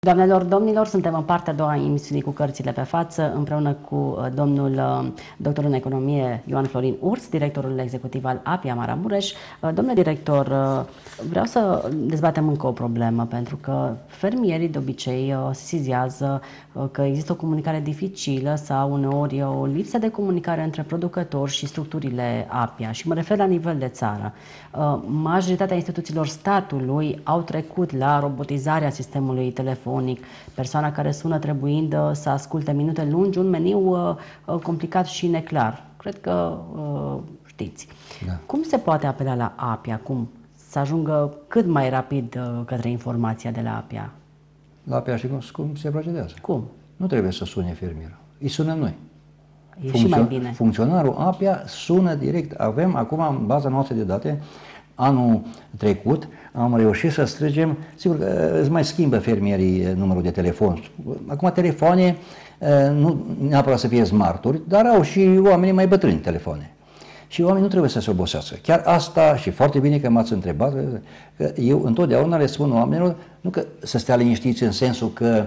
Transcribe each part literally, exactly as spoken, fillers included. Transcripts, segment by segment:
Doamnelor, domnilor, suntem în partea a doua a emisiunii cu cărțile pe față, împreună cu domnul doctor în economie Ioan Florin Urs, directorul executiv al A P I Maramureș. Domnule director, vreau să dezbatem încă o problemă, pentru că fermierii de obicei sesizează că există o comunicare dificilă sau uneori o lipsă de comunicare între producători și structurile A P I A, și mă refer la nivel de țară. Majoritatea instituțiilor statului au trecut la robotizarea sistemului telefonic, persoana care sună trebuind să asculte minute lungi un meniu complicat și neclar. Cred că știți. Da. Cum se poate apela la A P I A? Cum să ajungă cât mai rapid către informația de la A P I A? La A P I A știi cum, cum se procedează? Cum? Nu trebuie să sune fermierul. Îi sunăm noi. E Funcțio- și mai bine. Funcționarul A P I A sună direct. Avem acum în baza noastră de date, anul trecut am reușit să strângem, sigur că îți mai schimbă fermierii numărul de telefon. Acum telefoane, nu neapărat să fie smarturi, dar au și oamenii mai bătrâni telefoane. Și oamenii nu trebuie să se obosească. Chiar asta, și foarte bine că m-ați întrebat, că eu întotdeauna le spun oamenilor, nu că să stea liniștiți în sensul că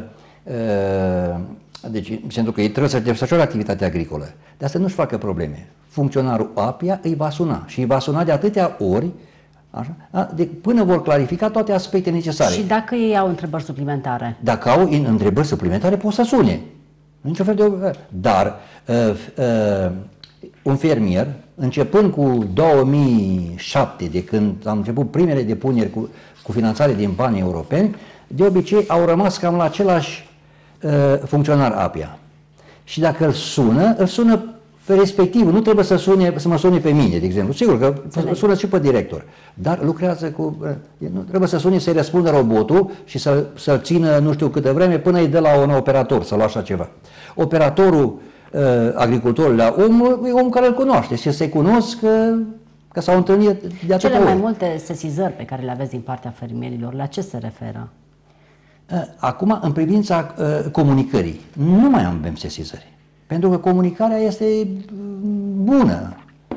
deci, pentru că ei trebuie să desfășoare activitatea agricolă. De asta nu-și facă probleme. Funcționarul A P I A îi va suna și îi va suna de atâtea ori, așa, de, până vor clarifica toate aspectele necesare. Și dacă ei au întrebări suplimentare? Dacă au întrebări suplimentare, pot să sune. Niciun fel de... Dar uh, uh, un fermier, începând cu două mii șapte, de când am început primele depuneri cu, cu finanțare din bani europeni, de obicei au rămas cam la același uh, funcționar A P I A. Și dacă îl sună, îl sună pe respectiv, nu trebuie să, sune, să mă sune pe mine, de exemplu. Sigur că Înțeleg. sună și pe director, dar lucrează cu... Nu trebuie să sune, să-i răspundă robotul și să, să-l țină nu știu câtă vreme până îi dă la un operator sau la așa ceva. Operatorul uh, agricultorului la om e om care îl cunoaște și se cunosc că, că s-au întâlnit de atâtea Cele mai ori. multe sesizări pe care le aveți din partea fermierilor, la ce se referă? Acum, în privința uh, comunicării, nu mai avem sesizări. Pentru că comunicarea este bună.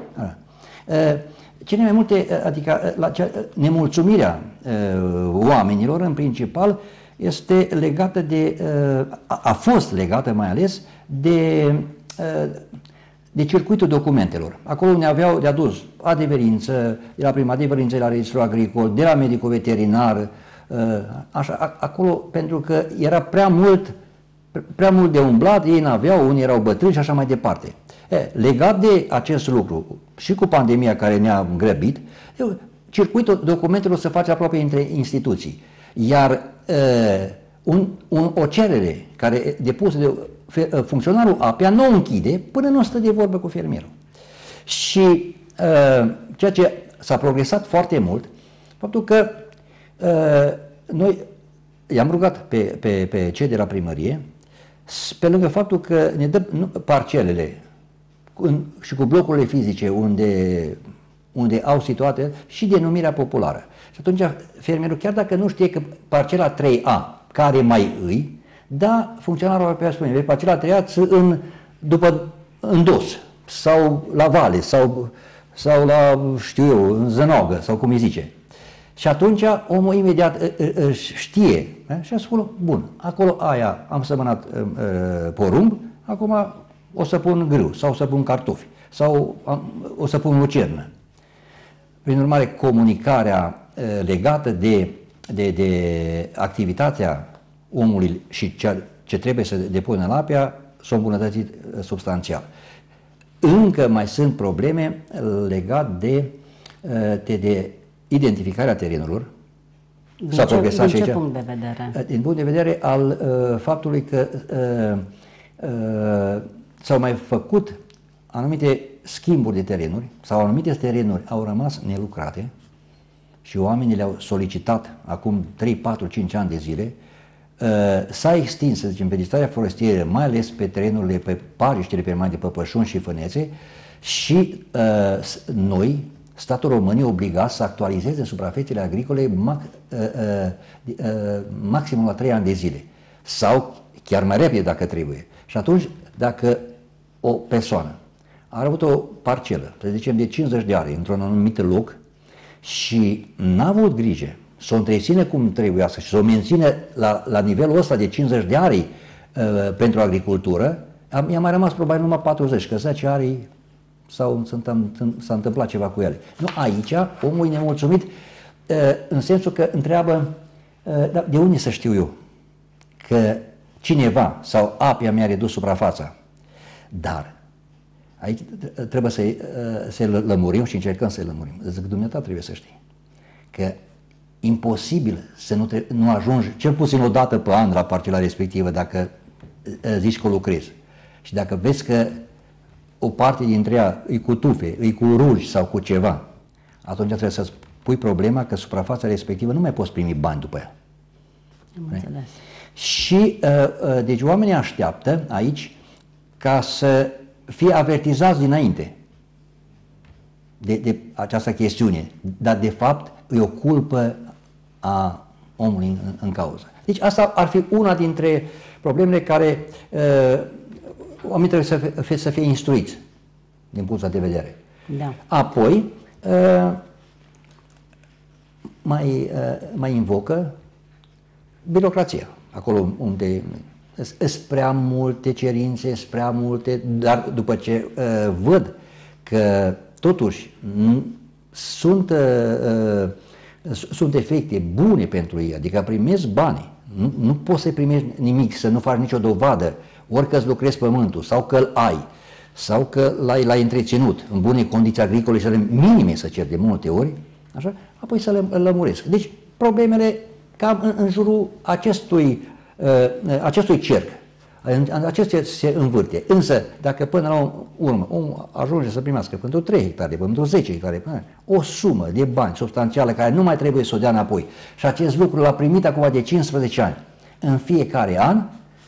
Cele mai multe, adică la cea, nemulțumirea oamenilor în principal este legată de, a fost legată mai ales de, de circuitul documentelor. Acolo unde aveau de adus adeverință, de la prima adeverință la registrul agricol, de la medicul veterinar, așa, acolo, pentru că era prea mult prea mult de umblat, ei n-aveau, unii erau bătrâni și așa mai departe. E, legat de acest lucru și cu pandemia care ne-a îngrăbit, circuitul documentelor se face aproape între instituții. Iar e, un, un, o cerere care e depusă de funcționarul A P I A nu o închide până nu stă de vorbă cu fermierul. Și e, ceea ce s-a progresat foarte mult, faptul că e, noi i-am rugat pe, pe, pe cei de la primărie, pe lângă faptul că ne dă nu, parcelele în, și cu blocurile fizice unde, unde au situate și denumirea populară. Și atunci fermierul, chiar dacă nu știe că parcela trei A, care mai îi, da, funcționarul ar putea spune, parcela trei A în, după, în dos, sau la vale, sau, sau la, știu eu, în zănogă, sau cum îi zice. Și atunci omul imediat își știe, și a spus, bun, acolo aia am sămănat uh, porumb, acum o să pun grâu, sau o să pun cartofi, sau am, o să pun lucernă. Prin urmare, comunicarea uh, legată de, de, de activitatea omului și ce, ce trebuie să depună la A P I A s-a îmbunătățit uh, substanțial. Încă mai sunt probleme legate de, uh, de, de identificarea terenurilor. Din ce, din ce punct de vedere? Din punct de vedere al uh, faptului că uh, uh, s-au mai făcut anumite schimburi de terenuri sau anumite terenuri au rămas nelucrate și oamenii le-au solicitat acum trei, patru, cinci ani de zile. Uh, s-a extins, să zicem, vegetația forestieră, mai ales pe terenurile, pe pariștele permanente de păpășuni și fânețe și uh, noi, statul român e obligat să actualizeze suprafețele agricole mac, uh, uh, uh, maximum la trei ani de zile sau chiar mai repede dacă trebuie. Și atunci, dacă o persoană a avut o parcelă, să zicem de cincizeci de ani, într-un anumit loc și n-a avut grijă să o întreține cum trebuie să și să o menține la, la nivelul ăsta de cincizeci de arii uh, pentru agricultură, am, i-a mai rămas probabil numai patruzeci, că zece arii sau s-a întâmplat ceva cu ele. Nu, aici omul e nemulțumit uh, în sensul că întreabă, uh, da, de unde să știu eu că cineva sau Apia mi-a redus suprafața. Dar aici trebuie să, uh, să lămurim și încercăm să lămurim. Zic, dumneata trebuie să știi că imposibil să nu, nu ajungi cel puțin o dată pe an la parcela respectivă dacă zici că lucrezi. Și dacă vezi că o parte dintre ea e cu tufe, e cu ruji sau cu ceva, atunci trebuie să-ți pui problema că suprafața respectivă nu mai poți primi bani după ea. Am înțeles. Și uh, deci oamenii așteaptă aici ca să fie avertizați dinainte de, de această chestiune, dar de fapt e o culpă a omului în, în cauză. Deci asta ar fi una dintre problemele care uh, oamenii trebuie să fie, să fie instruiți din punctul de vedere. Da. Apoi uh, mai, uh, mai invocă birocrația. Acolo unde sunt prea multe cerințe, sunt prea multe, dar după ce uh, văd că totuși sunt, uh, sunt efecte bune pentru ei, adică primesc bani, nu, nu poți să primești nimic, să nu faci nicio dovadă, ori că îți lucrezi pământul, sau că îl ai, sau că l-ai, l-ai întreținut în bune condiții agricole și ale minime să cer de multe ori, așa, apoi să le lămuresc. Deci problemele cam în, în jurul acestui, uh, acestui cerc. Acestea se învârte. Însă, dacă până la urmă omul ajunge să primească pentru trei hectare, pentru zece hectare, o sumă de bani substanțială care nu mai trebuie să o dea înapoi și acest lucru l-a primit acum de cincisprezece ani în fiecare an,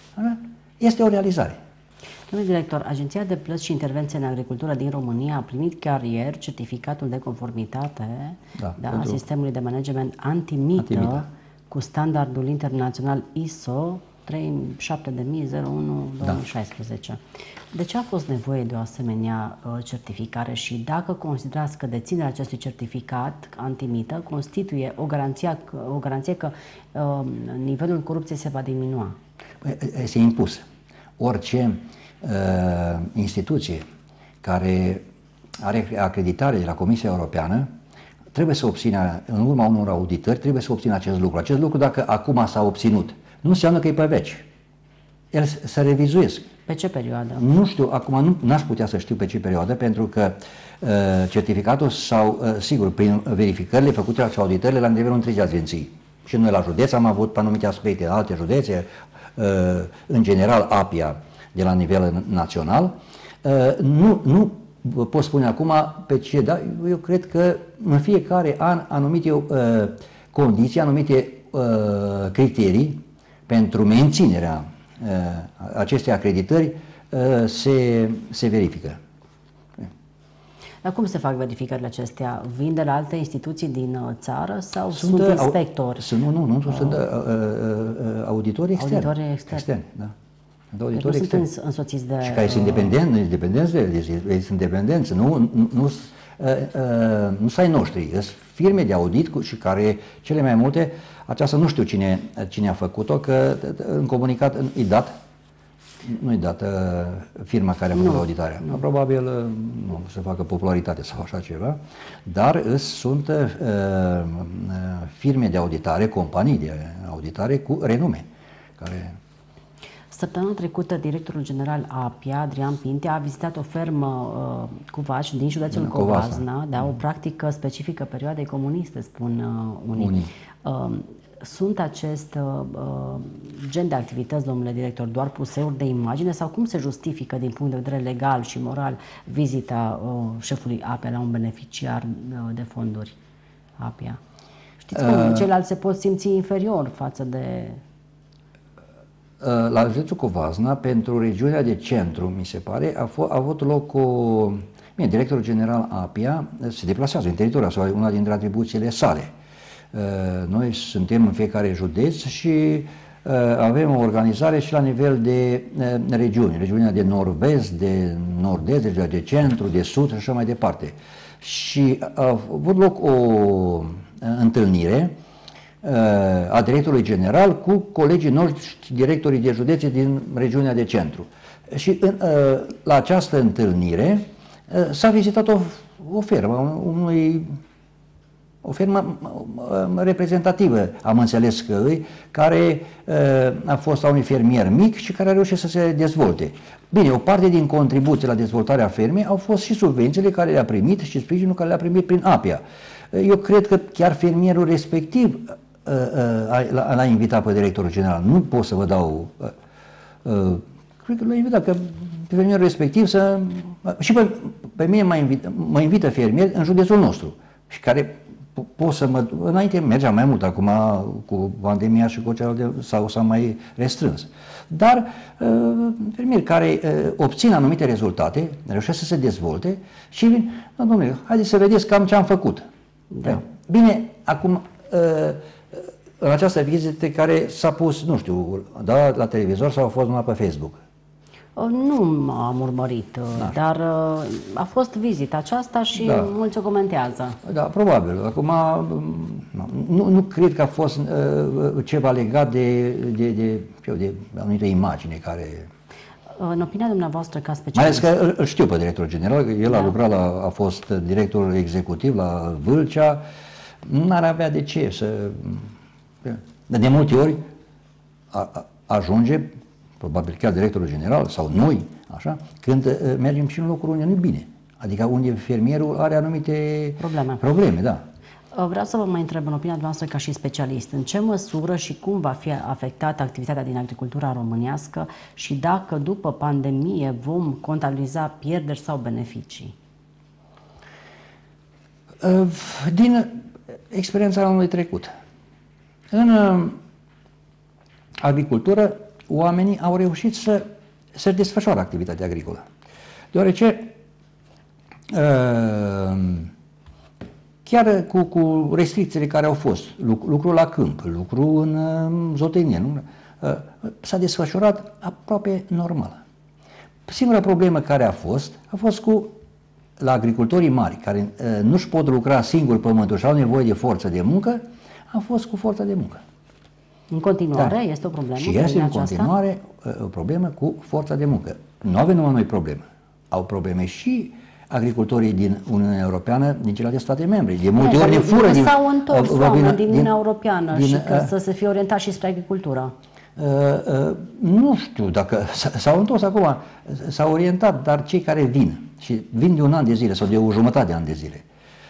este o realizare. Domnule director, Agenția de Plăți și Intervenție în Agricultură din România a primit chiar ieri certificatul de conformitate da, da, a sistemului de management antimită, antimită cu standardul internațional I S O treizeci și șapte de mii unu două mii șaisprezece. Da. De ce a fost nevoie de o asemenea uh, certificare și dacă considerați că deținerea acestui certificat antimită constituie o garanție, o garanție că uh, nivelul corupției se va diminua? Este impus. Orice uh, instituție care are acreditare de la Comisia Europeană trebuie să obțină, în urma unor auditări, trebuie să obțină acest lucru. Acest lucru, dacă acum s-a obținut, nu înseamnă că e pe veci. El se revizuiesc. Pe ce perioadă? Nu știu, acum nu n-aș putea să știu pe ce perioadă, pentru că uh, certificatul sau, uh, sigur, prin verificările făcute la auditările la nivelul întregii agenții. Și noi la județ am avut anumite aspecte, alte județe, uh, în general Apia de la nivel național. Uh, nu, nu pot spune acum pe ce, dar eu cred că în fiecare an anumite uh, condiții, anumite uh, criterii pentru menținerea uh, acestei acreditări uh, se, se verifică. Dar cum se fac verificările acestea? Vin de la alte instituții din uh, țară sau sunt, sunt inspectori? Sunt, nu, nu, nu, uh, sunt uh, uh, auditori externi. Auditori externi. externi da. Deci nu sunt însoțiți de... Și care sunt independenți, independenți de ele, sunt independenți, nu, nu, nu, uh, uh, nu sunt ai noștri, sunt firme de audit cu, și care, cele mai multe, aceasta nu știu cine, cine a făcut-o, că în comunicat e dat, nu-i dată firma care a făcut auditarea. Nu. Probabil nu se facă popularitate sau așa ceva, dar sunt uh, firme de auditare, companii de auditare cu renume, care... Săptămâna trecută, directorul general Apia, Adrian Pinte, a vizitat o fermă uh, cu vaci din județul Covasna, da, o practică specifică perioadei comuniste, spun uh, unii. unii. Uh, sunt acest uh, gen de activități, domnule director, doar puseuri de imagine sau cum se justifică din punct de vedere legal și moral vizita uh, șefului Apia la un beneficiar uh, de fonduri Apia? Știți cum uh, ceilalți se pot simți inferior față de... La județul Covasna, pentru regiunea de centru, mi se pare, a, a avut loc o... Bine, directorul general Apia se deplasează în teritoriu, sau una dintre atribuțiile sale. Noi suntem în fiecare județ și avem o organizare și la nivel de regiuni, regiunea de nord-vest, de nord-est, regiunea de centru, de sud și așa mai departe. Și a avut loc o întâlnire a directorului general cu colegii noștri, directorii de județe din regiunea de centru. Și în, la această întâlnire s-a vizitat o, o fermă, unui, o fermă reprezentativă, am înțeles că îi, care a fost a unui fermier mic și care a reușit să se dezvolte. Bine, o parte din contribuții la dezvoltarea fermei au fost și subvențiile care le-a primit și sprijinul care le-a primit prin APIA. Eu cred că chiar fermierul respectiv l-a invitat pe directorul general. Nu pot să vă dau... Cred că l-a invitat, că fermierul respectiv să... Și pe, pe mine mă invită, mă invită fermieri în județul nostru și care pot să mă... Înainte mergeam mai mult, acum cu pandemia și cu celelalte s-au, s-au mai restrâns. Dar fermieri care obțin anumite rezultate, reușesc să se dezvolte și vin, da, domnule, haideți să vedeți cam ce am făcut. Da. Bine, acum... în această vizită care s-a pus, nu știu, da, la televizor sau a fost numai pe Facebook? Nu am urmărit, da. Dar a fost vizita aceasta și da. Mulți o comentează. Da, probabil. Acum, nu, nu cred că a fost uh, ceva legat de, de, de, de, de anumite imagine care... În opinia dumneavoastră, ca specialist... Mai ales că îl știu pe directorul general, el da. a lucrat la, a fost director executiv la Vâlcea, n-ar avea de ce să... De multe ori a, a, ajunge, probabil chiar directorul general sau noi, așa, când uh, mergem și în locuri unde nu e bine. Adică unde fermierul are anumite probleme. probleme, da. Vreau să vă mai întreb, în opinia noastră ca și specialist, în ce măsură și cum va fi afectată activitatea din agricultura românească și dacă după pandemie vom contabiliza pierderi sau beneficii? Uh, din experiența anului trecut. În uh, agricultură, oamenii au reușit să, să desfășoare activitatea agricolă. Deoarece, uh, chiar cu, cu restricțiile care au fost, lucru, lucru la câmp, lucru în uh, zootehnie, uh, s-a desfășurat aproape normal. Singura problemă care a fost, a fost cu la agricultorii mari, care uh, nu-și pot lucra singuri pământul și au nevoie de forță de muncă, a fost cu forța de muncă. În continuare da. Este o problemă? Și este în continuare o problemă cu forța de muncă. Nu avem numai noi probleme. Au probleme și agricultorii din Uniunea Europeană, din celelalte state membre. De multe ori ne fură din... S-au întors oameni din Uniunea Europeană din, și că uh, să se fie orientat și spre agricultură. Uh, uh, nu știu dacă s-au întors acum, s-au orientat, dar cei care vin, și vin de un an de zile sau de o jumătate de an de zile,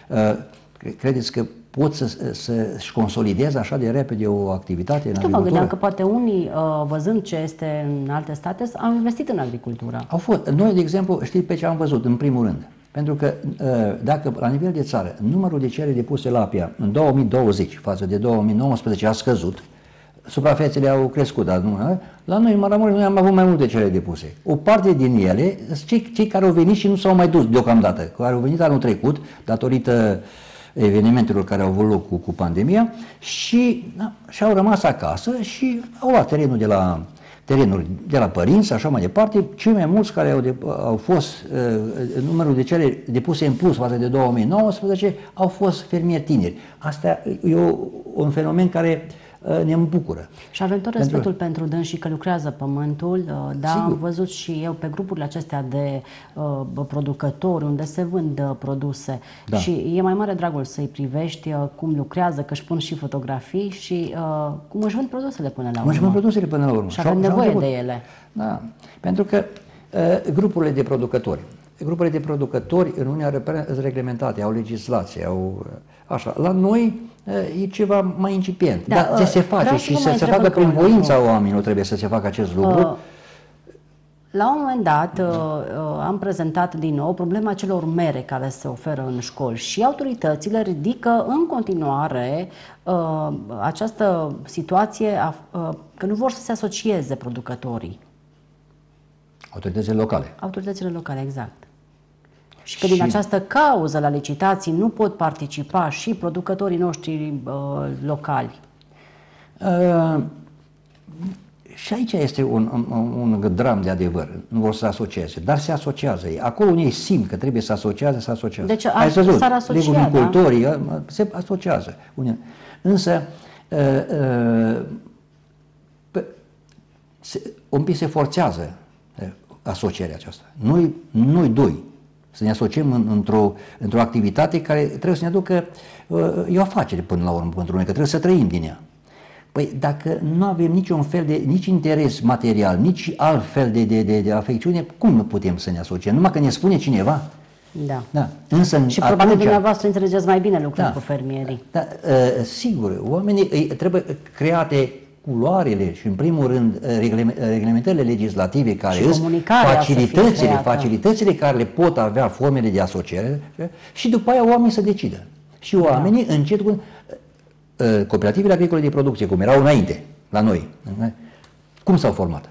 uh, credeți că pot să, să-și consolideze așa de repede o activitate în agricultură? Mă gândeam că poate unii, văzând ce este în alte state, au investit în agricultură. Au fost. Noi, de exemplu, știți pe ce am văzut, în primul rând? Pentru că dacă la nivel de țară numărul de cereri depuse la APIA în două mii douăzeci față de două mii nouăsprezece a scăzut, suprafețele au crescut, dar nu, la noi în Maramureș noi am avut mai multe cereri depuse. O parte din ele, cei, cei care au venit și nu s-au mai dus deocamdată, care au venit anul trecut, datorită evenimentelor care au avut loc cu, cu pandemia și da, și-au rămas acasă și au luat terenul de la terenuri de la părinți, așa mai departe. Cei mai mulți care au, de, au fost uh, numărul de cereri depuse în plus față de două mii nouăsprezece au fost fermieri tineri. Asta e o, un fenomen care uh, ne bucură. Și avem tot respectul pentru, pentru dâns și că lucrează pământul, uh, dar am văzut și eu pe grupurile acestea de uh, producători unde se vând uh, produse da. Și e mai mare dragul să-i privești uh, cum lucrează, că își pun și fotografii și uh, cum își vând produsele până la urmă. Își vând produsele până la urmă. Și avem nevoie de ele. Da, pentru că uh, grupurile de producători, grupurile de producători în Uniunea Europeană sunt reglementate, au legislație, au așa. La noi uh, e ceva mai incipient, da, dar uh, se face și să se facă prin voința oamenilor, trebuie să se facă acest lucru. Uh, La un moment dat uh, uh, am prezentat din nou problema celor mere care se oferă în școli și autoritățile ridică în continuare uh, această situație a, uh, că nu vor să se asocieze producătorii. Autoritățile locale. Autoritățile locale, exact. Și că și... din această cauză la licitații nu pot participa și producătorii noștri uh, locali. Uh... Și aici este un, un, un dram de adevăr. Nu vor să se asocieze, dar se asociază ei. Acolo unde ei simt că trebuie să asocieze, se asociază. Deci s-ar asocia, leguminicultorii da? Se asociază. Însă, un pic se forțează asocierea aceasta. Noi, noi doi, să ne asociem în, într-o, într-o activitate care trebuie să ne aducă, e o afacere până la urmă pentru noi, că trebuie să trăim din ea. Păi dacă nu avem niciun fel de, nici interes material, nici alt fel de, de, de, de afecțiune, cum nu putem să ne asociem? Numai că ne spune cineva. Da. Da. Însă, și atunci, probabil dumneavoastră înțelegeți mai bine lucrurile da, cu fermierii. Da, sigur, oamenii trebuie create culoarele și în primul rând reglementările legislative care sunt facilitățile, facilitățile care le pot avea formele de asociere și după aia oamenii să decidă. Și oamenii da. încet cu cooperativele agricole de producție, cum erau înainte, la noi, cum s-au format?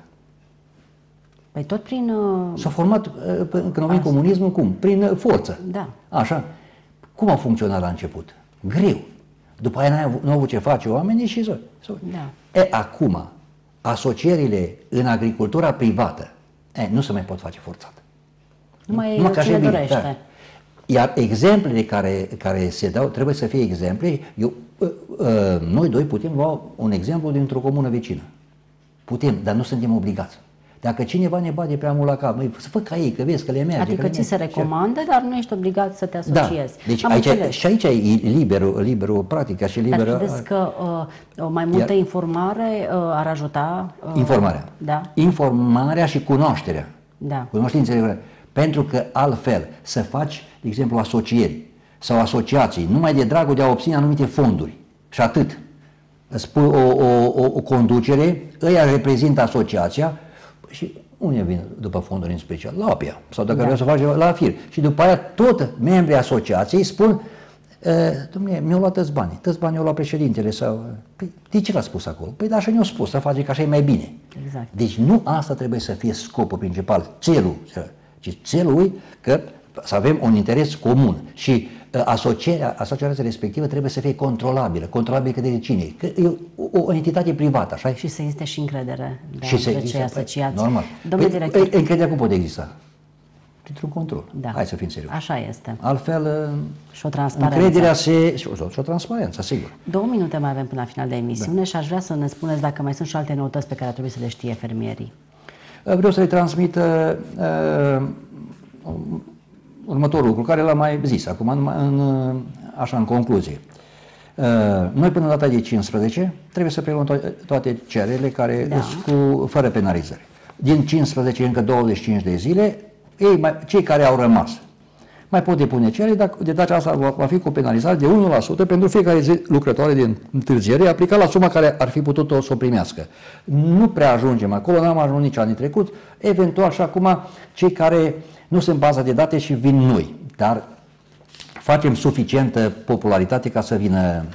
Păi tot prin... Uh... S-au format, când a venit comunismul, cum? Prin forță. Da. Așa. Cum au funcționat la început? Greu. După aia nu au avut ce face oamenii și s-au... Da. E, acum, asocierile în agricultura privată, e, nu se mai pot face forțat. Nu mai e cine dorește. Da. Iar exemplele care, care se dau, trebuie să fie exemple. Eu, noi doi putem lua un exemplu dintr-o comună vecină. Putem, dar nu suntem obligați. Dacă cineva ne bate prea mult la cap, noi să fă ca ei, că vezi că le merge. Adică ți se recomandă, dar nu ești obligat să te asociezi. Da. Deci aici, și aici e liberul, liberul practica și liberul... Dar credeți că uh, o mai multă Iar, informare uh, ar ajuta? Uh, informarea. Da. Informarea și cunoașterea. Da. Cunoștințele. Pentru că altfel să faci, de exemplu, asocieri sau asociații, numai de dragul de a obține anumite fonduri și atât. Îți pui o, o, o, o conducere, ăia reprezintă asociația și unde vin după fonduri în special? La APIA. Sau dacă da. vreau să faci la AFIR. Și după aia tot membrii asociației spun, dom'le, mi-au luat tăți bani, tăți bani au luat președintele sau... Păi, de ce l-a spus acolo? Păi da, așa ne-au spus, să face că așa e mai bine. Exact. Deci nu asta trebuie să fie scopul principal, țelul, ci țelul că să avem un interes comun și asocierea, asociația respectivă trebuie să fie controlabilă. Controlabilă de cine? Că e o, o entitate privată, așa? Și să existe și încredere de și cei asociați. Normal. Domnule păi, director... Încrederea cum poate exista? Printr-un control. Da. Hai să fim serioși. Așa este. Altfel, și o transparență. încrederea se... Și o, și o transparență, sigur. Două minute mai avem până la final de emisiune da. și aș vrea să ne spuneți dacă mai sunt și alte noutăți pe care ar trebui să le știe fermierii. Vreau să le transmit uh, uh, următorul lucru, care l-am mai zis acum, în, în, așa în concluzie. Uh, noi până data de cincisprezece trebuie să preluăm to- toate cererile care da. sunt cu, fără penalizări. Din cincisprezece încă douăzeci și cinci de zile, ei mai, cei care au rămas mai pot depune cereri, dar de data asta va, va fi cu penalizare de unu la sută pentru fiecare zi lucrătoare de întârziere, aplicat la suma care ar fi putut-o să o primească. Nu prea ajungem acolo, n-am ajuns nici anii trecut, eventual și acum cei care nu sunt baza de date și vin noi, dar facem suficientă popularitate ca să vină,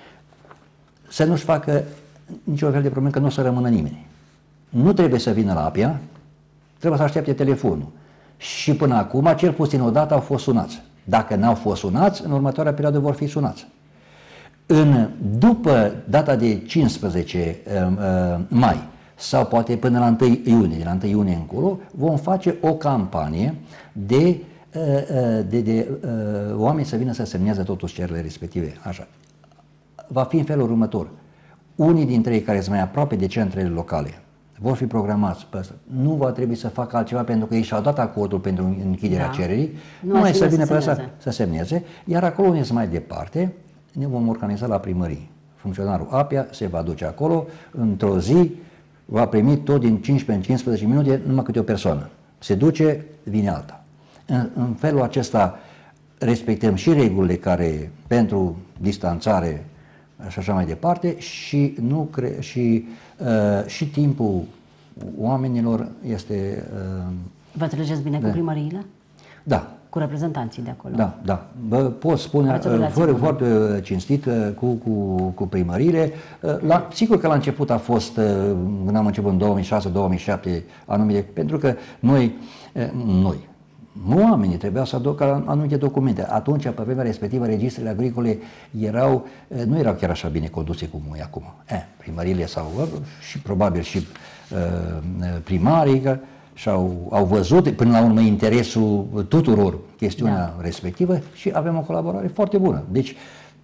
să nu-și facă niciun fel de problemă că nu o să rămână nimeni. Nu trebuie să vină la APIA, trebuie să aștepte telefonul. Și până acum, cel puțin odată au fost sunați. Dacă n-au fost sunați, în următoarea perioadă vor fi sunați. În, după data de cincisprezece uh, mai, sau poate până la întâi iunie, de la întâi iunie încolo, vom face o campanie de, uh, de, de uh, oameni să vină să semneze totuși cererile respective. Așa. Va fi în felul următor. Unii dintre ei care sunt mai aproape de centrele locale vor fi programați pe asta. Nu va trebui să facă altceva pentru că ei și-au dat acordul pentru închiderea da. cererii, nu mai să vină pe asta să semneze, iar acolo unde sunt mai departe, ne vom organiza la primărie. Funcționarul APIA se va duce acolo, într-o zi va primi tot din cincisprezece în cincisprezece minute numai câte o persoană. Se duce, vine alta. În, în felul acesta respectăm și regulile care pentru distanțare și așa mai departe și, nu cre- și, uh, și timpul oamenilor este... Uh, Vă înțelegeți bine de... cu primăriile? Da. Cu reprezentanții de acolo? Da, da. Bă, pot spune uh, foarte, foarte cinstit uh, cu, cu, cu primăriile. Uh, la, sigur că la început a fost, uh, când am început în două mii șase două mii șapte, anumite, pentru că noi, uh, noi, oamenii trebuiau să aducă anumite documente. Atunci, pe vremea respectivă, registrele agricole erau, nu erau chiar așa bine conduse cum e acum. Eh, primările sau și probabil și uh, primarii și-au au văzut până la urmă interesul tuturor chestiunea da. respectivă și avem o colaborare foarte bună. Deci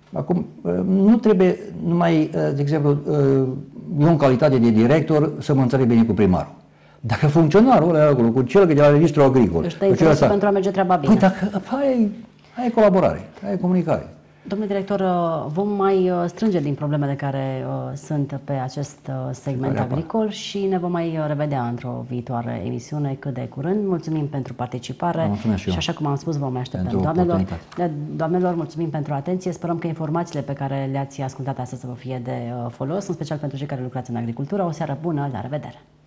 Acum, nu trebuie numai, de exemplu, eu în calitate de director să mă înțeleg bine cu primarul. Dacă funcționarul ăla acolo, cu cel de la registrul agricol, își dă interesul pentru a merge treaba bine. Păi dacă ai, ai colaborare, ai comunicare. Domnule director, vom mai strânge din problemele care uh, sunt pe acest uh, segment Care agricol apar. și ne vom mai revedea într-o viitoare emisiune cât de curând. Mulțumim pentru participare. Mulțumesc și eu. Și așa cum am spus, vom mai așteptăm. Pentru Doamnelor, oportunitate. doamnelor, mulțumim pentru atenție. Sperăm că informațiile pe care le-ați ascultat astăzi să vă fie de uh, folos, în special pentru cei care lucrați în agricultură. O seară bună, la revedere!